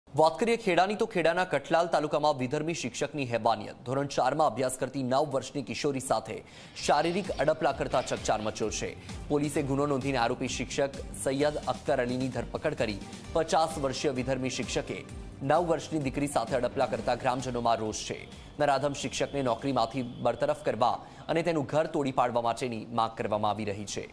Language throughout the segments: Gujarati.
વાત કરીએ ખેડાની તો ખેડાના કઠલાલ તાલુકામાં વિધર્મી શિક્ષકની હેબાનિયત। ધોરણ 4માં અભ્યાસ કરતી 9 વર્ષની કિશોરી સાથે શારીરિક અડપલા કરતા ચકચાર મચ્યો છે। પોલીસે ગુનો નોંધીને આરોપી શિક્ષક સૈયદ અખ્તર અલીની ધરપકડ કરી। 50 વર્ષીય વિધર્મી શિક્ષકે 9 વર્ષની દીકરી સાથે અડપલા કરતા ગ્રામજનોમાં રોષ છે। નરાધમ શિક્ષકને નોકરીમાંથી બરતરફ કરવા અને તેનું ઘર તોડી પાડવા માટેની માંગ કરવામાં આવી રહી છે।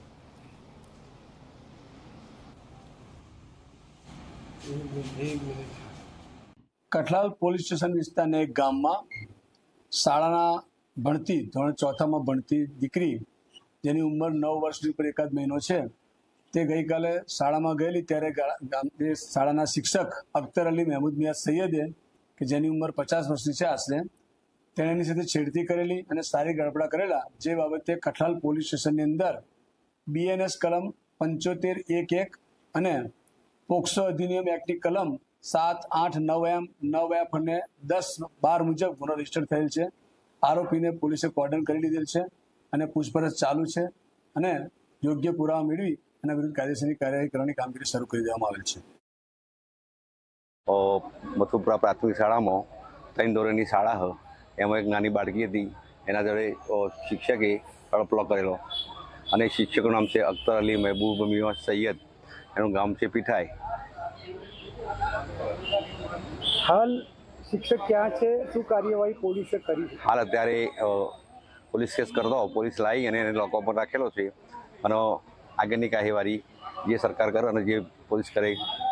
कठलाल पोलीस स्टेशन विस्तारना एक गाम में शाळाना भणती धोरण 4 में भणती दीकरी जेनी उम्र 9 वर्षनी पर एकाद महीनो छे ते गई काले शाळा में गयेली त्यारे शाळाना शिक्षक अख्तर अली महमूद मियाँ सैयदे के जेनी उम्र 50 वर्षनी छे आश्रे तेनी साथे छेड़ती करेली अने शारीरिक गड़बड़ा करेला जे बाबते कठलाल पोलीस स्टेशननी अंदर BNS कलम 75(1)(1) अने पोक्सो अधिनियम एक्टनी कलम 7, 8, 9M, 9F અને 10-12 મુજબ ગુનો રજીસ્ટર થયેલ છે। આરોપીને પોલીસે કોર્ડન કરી લીધેલ છે અને પૂછપરછ ચાલુ છે અને યોગ્ય પુરાવા મેળવી અને વિરુદ્ધ કાયદેસરની કાર્યવાહી કરવાની કામગીરી શરૂ કરી દેવામાં આવેલ છે। મથુપુરા પ્રાથમિક શાળામાં 3 ધોરણની શાળા હ એમાં એક નાની બાળકી હતી એના જોડે શિક્ષકે અડપલો કરેલો અને શિક્ષકનું નામ છે અખ્તર અલી મહેબૂબ મિયાँ સૈયદ, એનું ગામ છે પીઠાઈ। हाल शिक्षक क्या है शू कार्यवाही पुलिस करी? हाल अत्यारे पुलिस केस करता पुलिस लाई अने लॉकअप पर राखेलो छे अने आगळनी कार्यवाही जे सरकार करे अने जे पुलिस करे